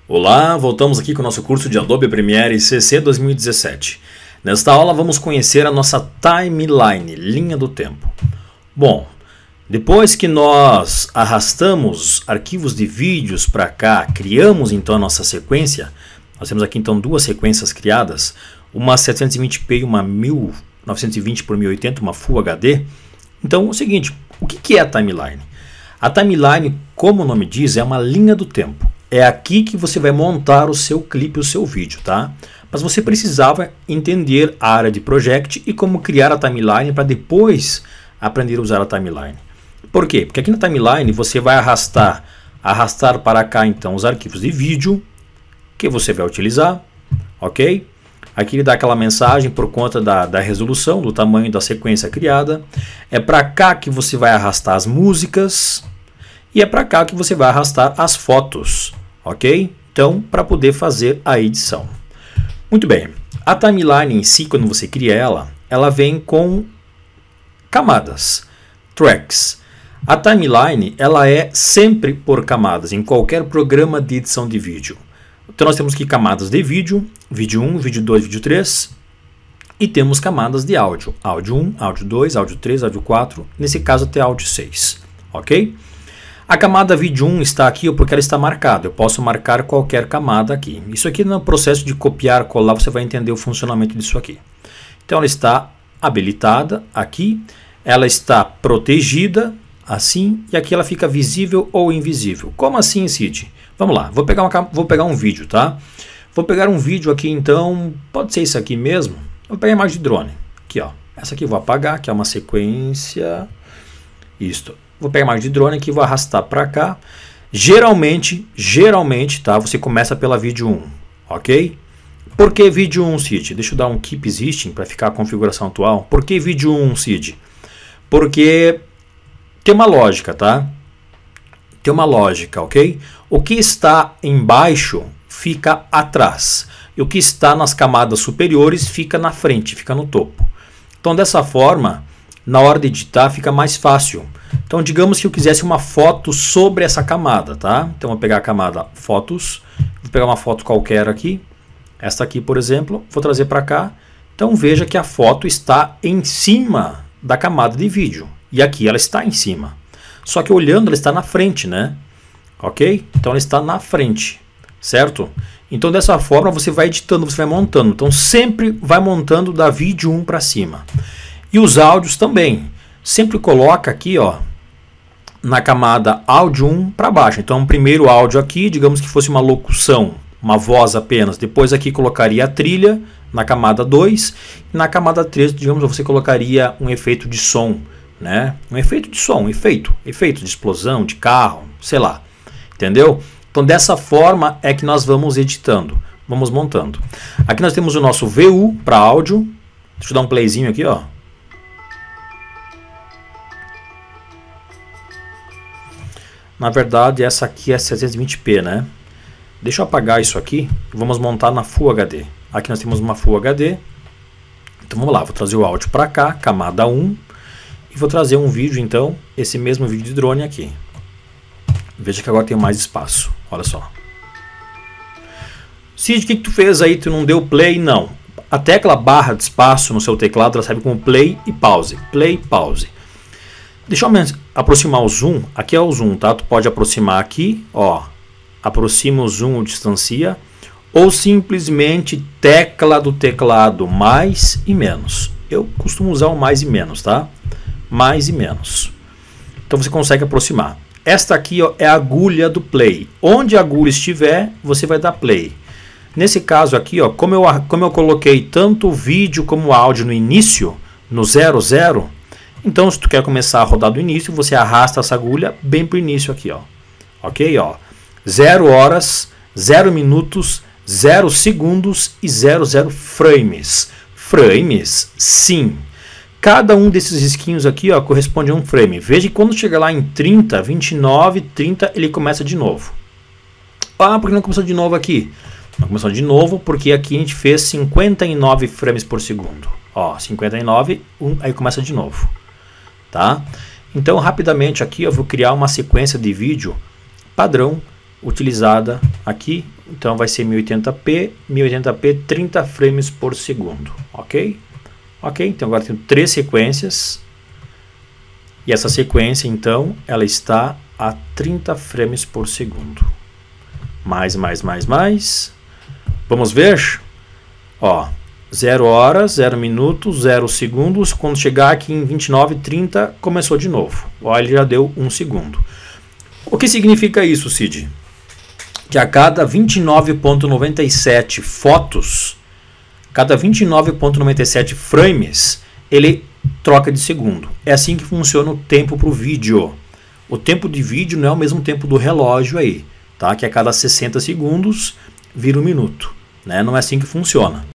Olá, voltamos aqui com o nosso curso de Adobe Premiere CC 2017. Nesta aula vamos conhecer a nossa timeline, linha do tempo. Bom, depois que nós arrastamos arquivos de vídeos para cá, criamos então a nossa sequência, nós temos aqui então duas sequências criadas, uma 720p e uma 1920 por 1080, uma Full HD. Então é o seguinte, o que é a timeline? A timeline, como o nome diz, é uma linha do tempo. É aqui que você vai montar o seu clipe, o seu vídeo, tá? Mas você precisava entender a área de Project e como criar a timeline para depois aprender a usar a timeline. Por quê? Porque aqui na timeline você vai arrastar para cá então os arquivos de vídeo que você vai utilizar, ok? Aqui ele dá aquela mensagem por conta da resolução, do tamanho da sequência criada. É para cá que você vai arrastar as músicas. E é para cá que você vai arrastar as fotos, ok? Então, para poder fazer a edição. Muito bem, a timeline em si, quando você cria ela vem com camadas, tracks. A timeline, ela é sempre por camadas, em qualquer programa de edição de vídeo. Então, nós temos aqui camadas de vídeo, vídeo 1, vídeo 2, vídeo 3. E temos camadas de áudio, áudio 1, áudio 2, áudio 3, áudio 4, nesse caso até áudio 6, ok? A camada vídeo 1 está aqui porque ela está marcada. Eu posso marcar qualquer camada aqui. Isso aqui no processo de copiar, colar, você vai entender o funcionamento disso aqui. Então ela está habilitada aqui. Ela está protegida assim. E aqui ela fica visível ou invisível. Como assim, Cid? Vamos lá. Vou pegar um vídeo, tá? Vou pegar um vídeo aqui então. Pode ser isso aqui mesmo. Vou pegar a imagem de drone. Aqui, ó. Essa aqui eu vou apagar, que é uma sequência. Isto. Vou pegar a imagem de drone aqui e vou arrastar para cá. Geralmente, tá? Você começa pela vídeo 1, ok? Por que vídeo 1, Cid? Deixa eu dar um Keep Existing para ficar a configuração atual. Por que vídeo 1, Cid? Porque tem uma lógica, tá? Tem uma lógica, ok? O que está embaixo fica atrás. E o que está nas camadas superiores fica na frente, fica no topo. Então, dessa forma, na hora de editar fica mais fácil. Então, digamos que eu quisesse uma foto sobre essa camada, tá? Então, vou pegar a camada fotos, vou pegar uma foto qualquer aqui, esta aqui, por exemplo, vou trazer para cá. Então, veja que a foto está em cima da camada de vídeo. E aqui ela está em cima. Só que olhando, ela está na frente, né? Ok? Então, ela está na frente, certo? Então, dessa forma, você vai editando, você vai montando. Então, sempre vai montando da vídeo 1 para cima. E os áudios também. Sempre coloca aqui, ó, na camada áudio 1 para baixo. Então, o primeiro áudio aqui, digamos que fosse uma locução, uma voz apenas. Depois aqui colocaria a trilha na camada 2. E na camada 3, digamos, você colocaria um efeito de som, né? Um efeito de som, efeito de explosão, de carro, sei lá. Entendeu? Então, dessa forma é que nós vamos editando, vamos montando. Aqui nós temos o nosso VU para áudio. Deixa eu dar um playzinho aqui, ó. Na verdade, essa aqui é 720p, né? Deixa eu apagar isso aqui e vamos montar na Full HD. Aqui nós temos uma Full HD. Então vamos lá, vou trazer o áudio para cá, camada 1. E vou trazer um vídeo, então, esse mesmo vídeo de drone aqui. Veja que agora tem mais espaço, olha só. Cid, o que tu fez aí? Tu não deu play? Não. A tecla barra de espaço no seu teclado, ela serve como play e pause. Play e pause. Deixa eu aproximar o zoom. Aqui é o zoom, tá? Tu pode aproximar aqui, ó. Aproxima o zoom, distancia. Ou simplesmente tecla do teclado, mais e menos. Eu costumo usar o mais e menos, tá? Mais e menos. Então você consegue aproximar. Esta aqui, ó, é a agulha do play. Onde a agulha estiver, você vai dar play. Nesse caso aqui, ó, como eu coloquei tanto o vídeo como o áudio no início, no 00, então, se tu quer começar a rodar do início, você arrasta essa agulha bem para o início aqui, ó. Ok? Ó. 0 horas, 0 minutos, 0 segundos e 00 frames. Frames? Sim. Cada um desses risquinhos aqui, ó, corresponde a um frame. Veja que quando chegar lá em 30, 29, 30, ele começa de novo. Ah, por que não começou de novo aqui? Não começou de novo porque aqui a gente fez 59 frames por segundo. Ó, 59, aí começa de novo. Tá? Então, rapidamente aqui eu vou criar uma sequência de vídeo padrão utilizada aqui. Então vai ser 1080p 30 frames por segundo, ok? Ok, então agora tenho 3 sequências. E essa sequência, então, ela está a 30 frames por segundo. Mais. Vamos ver? Ó, 0 horas, 0 minutos, 0 segundos. Quando chegar aqui em 29:30, começou de novo. Ó, ele já deu 1 segundo. O que significa isso, Cid? Que a cada 29,97 fotos, cada 29,97 frames, ele troca de segundo. É assim que funciona o tempo para o vídeo. O tempo de vídeo não é o mesmo tempo do relógio aí, tá? Que a cada 60 segundos vira 1 minuto, né? Não é assim que funciona.